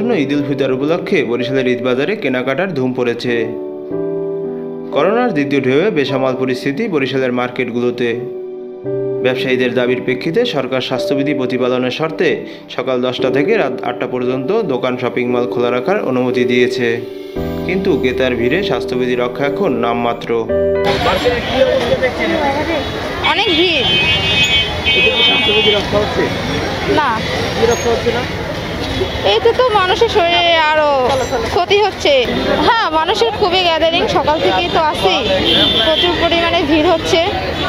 আসন্ন ঈদ উল ফিতর উপলক্ষে বরিশালের ঈদ বাজারে কেনাকাটার ধুম পড়েছে। করোনার দ্বিতীয় ঢেউয়ে বেসামাল পরিস্থিতি বরিশালের মার্কেটগুলোতে। ব্যবসায়ীদের দাবির প্রেক্ষিতে সরকার স্বাস্থ্যবিধি প্রতিপালনের শর্তে সকাল 10টা থেকে রাত 8টা পর্যন্ত দোকান শপিং মল খোলা রাখার অনুমতি দিয়েছে, কিন্তু ক্রেতার ভিড়ে স্বাস্থ্যবিধি রক্ষা এখন নামমাত্র। অনেক ভিড়। না, এতে তো মানুষের শরীরে আরো ক্ষতি হচ্ছে। হ্যাঁ, মানুষের খুবই গ্যাদারিং, সকাল থেকেই তো আসি, প্রচুর পরিমাণে ভিড় হচ্ছে।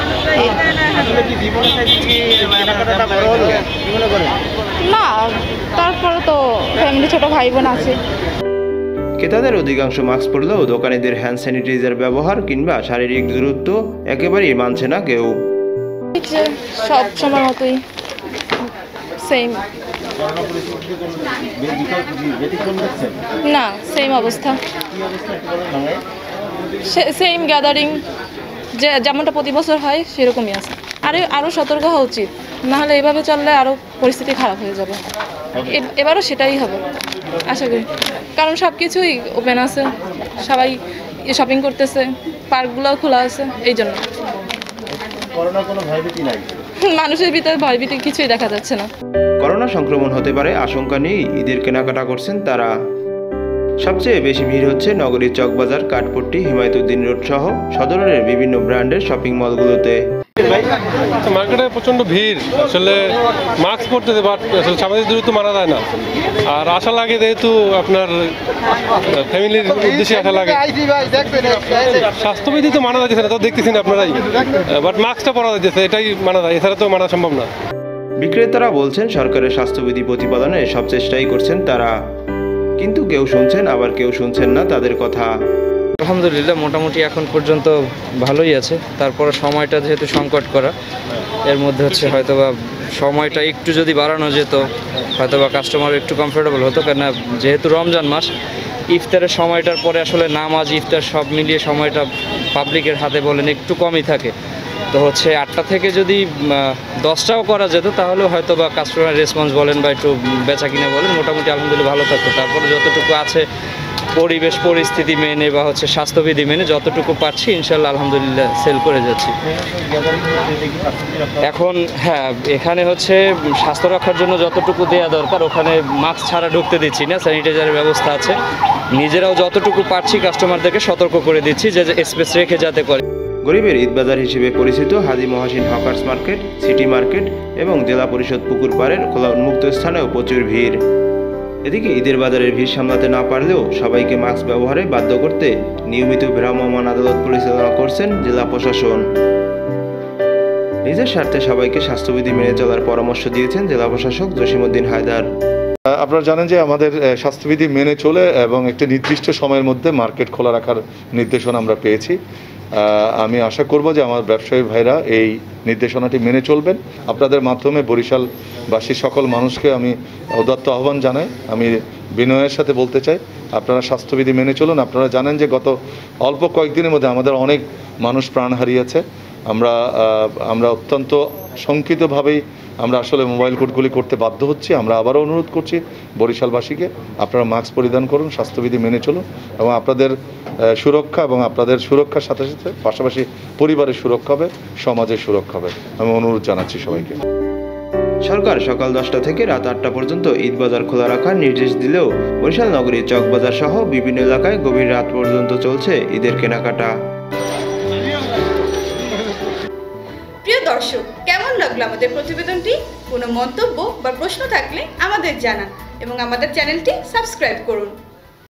না, তারপরে তো ফ্যামিলি, ছোট ভাই বোন আছে। ক্রেতাদের অধিকাংশ মাস্ক পরলেও দোকানিদের হ্যান্ড স্যানিটাইজার ব্যবহার কিংবা শারীরিক দূরত্ব একেবারেই মানছে না কেউ। সব সময় মতোই সেম। না, সেম অবস্থা, সেম গ্যাদারিং, যেমনটা প্রতি বছর হয় সেরকমই আছে। আরও সতর্ক হওয়া উচিত, নাহলে এভাবে চললে আরও পরিস্থিতি খারাপ হয়ে যাবে। এবারও সেটাই হবে আশা করি, কারণ সব কিছুই ওপেন আছে, সবাই শপিং করতেছে, পার্কগুলোও খোলা আছে, এই জন্য মানুষের ভিতরে ভয়ভীতি কিছুই দেখা যাচ্ছে না। করোনা সংক্রমণ হতে পারে আশঙ্কা নিয়েই ঈদের কেনাকাটা করছেন তারা। সবচেয়ে বেশি ভিড় হচ্ছে নগরীর চকবাজার, কাঠপট্টি, হিমায়তুদ্দিন রোড সহ সদরের বিভিন্ন ব্র্যান্ডের শপিং মলগুলোতে। মার্কেটে প্রচণ্ড ভিড়, আসলে মাস্ক পরতে বাট আসলে সামাজিক দূরত্ব মানা যায় না। আর আশা লাগে যেহেতু আপনার ফ্যামিলির উদ্দেশ্যে আশা লাগে, স্বাস্থ্যবিধি তো মানা যাচ্ছে না, তো দেখতেছি না আপনারাই, বাট মাস্কটা পরা যাচ্ছে, এটাই মানা যায়, এছাড়া তো মানা সম্ভব না। বিক্রেতারা বলছেন সরকারের স্বাস্থ্যবিধি প্রতিপালনে সব চেষ্টাই করছেন তারা, কিন্তু কেউ শুনছেন আবার কেউ শুনছেন না তাদের কথা। আলহামদুলিল্লাহ মোটামুটি এখন পর্যন্ত ভালোই আছে। তারপরে সময়টা যেহেতু সংকট করা, এর মধ্যে হচ্ছে হয়তোবা সময়টা একটু যদি বাড়ানো যেত হয়তোবা কাস্টমার একটু কমফোর্টেবল হতো, কেননা যেহেতু রমজান মাস, ইফতারের সময়টার পরে আসলে নামাজ ইফতার সব মিলিয়ে সময়টা পাবলিকের হাতে বলেন একটু কমই থাকে। তো হচ্ছে 8টা থেকে যদি 10টাও করা যেত তাহলেও হয়তো বা কাস্টমার রেসপন্স বলেন বা একটু বেচা কিনা বলেন মোটামুটি আলহামদুলিল্লাহ ভালো থাকতো। তারপরে যতটুকু আছে পরিবেশ পরিস্থিতি মেনে বা হচ্ছে স্বাস্থ্যবিধি মেনে যতটুকু পারছি ইনশাল্লাহ আলহামদুলিল্লাহ সেল করে যাচ্ছি। এখন হ্যাঁ, এখানে হচ্ছে স্বাস্থ্য রক্ষার জন্য যতটুকু দেওয়া দরকার ওখানে মাস্ক ছাড়া ঢুকতে দিচ্ছি না, স্যানিটাইজারের ব্যবস্থা আছে। নিজেরাও যতটুকু পারছি কাস্টমারদেরকে সতর্ক করে দিচ্ছি যে স্পেস রেখে যাতে করে। গরিবের ঈদ বাজার হিসেবে পরিচিত Haji Mohsin hawkers market, city market এবং জেলা পরিষদ পুকুর পাড়ের খোলা উন্মুক্ত স্থানেও প্রচুর ভিড়। এদিকে ঈদের বাজারের ভিড় সামলাতে না পারলেও সবাইকে মাস্ক ব্যবহারে বাধ্য করতে নিয়মিত ভ্রাম্যমাণ আদালত পরিচালনা করছেন জেলা প্রশাসন। নিজের স্বার্থে সবাইকে স্বাস্থ্যবিধি মেনে চলার পরামর্শ দিয়েছেন জেলা প্রশাসক জসিমউদ্দিন হায়দার। আপনারা জানেন যে আমাদের স্বাস্থ্যবিধি মেনে চলে এবং একটি নির্দিষ্ট সময়ের মধ্যে মার্কেট খোলা রাখার নির্দেশনা আমরা পেয়েছি। আমি আশা করব যে আমার ব্যবসায়ী ভাইরা এই নির্দেশনাটি মেনে চলবেন। আপনাদের মাধ্যমে বরিশালবাসী সকল মানুষকে আমি উদাত্ত আহ্বান জানাই। আমি বিনয়ের সাথে বলতে চাই আপনারা স্বাস্থ্যবিধি মেনে চলুন। আপনারা জানেন যে গত অল্প কয়েকদিনের মধ্যে আমাদের অনেক মানুষ প্রাণ হারিয়েছে। আমরা অত্যন্ত শঙ্কিতভাবেই আমরা আসলে মোবাইল কোর্টগুলি করতে বাধ্য হচ্ছি। আমরা আবারও অনুরোধ করছি বরিশালবাসীকে আপনারা মাস্ক পরিধান করুন, স্বাস্থ্যবিধি মেনে চলুন এবং আপনাদের সুরক্ষা এবং আপনাদের সুরক্ষার সাথে সাথে পাশাপাশি পরিবারের সুরক্ষা হবে, সমাজের সুরক্ষা হবে। আমি অনুরোধ জানাচ্ছি সবাইকে। সরকার সকাল 10টা থেকে রাত 8টা পর্যন্ত ঈদ বাজার খোলা রাখার নির্দেশ দিলেও বরিশাল নগরীর চকবাজার সহ বিভিন্ন এলাকায় গভীর রাত পর্যন্ত চলছে ঈদের কেনাকাটা। প্রিয় দর্শক, কেমন লাগলো আমাদের প্রতিবেদনটি? কোনো মন্তব্য বা প্রশ্ন থাকলে আমাদের জানান এবং আমাদের চ্যানেলটি সাবস্ক্রাইব করুন।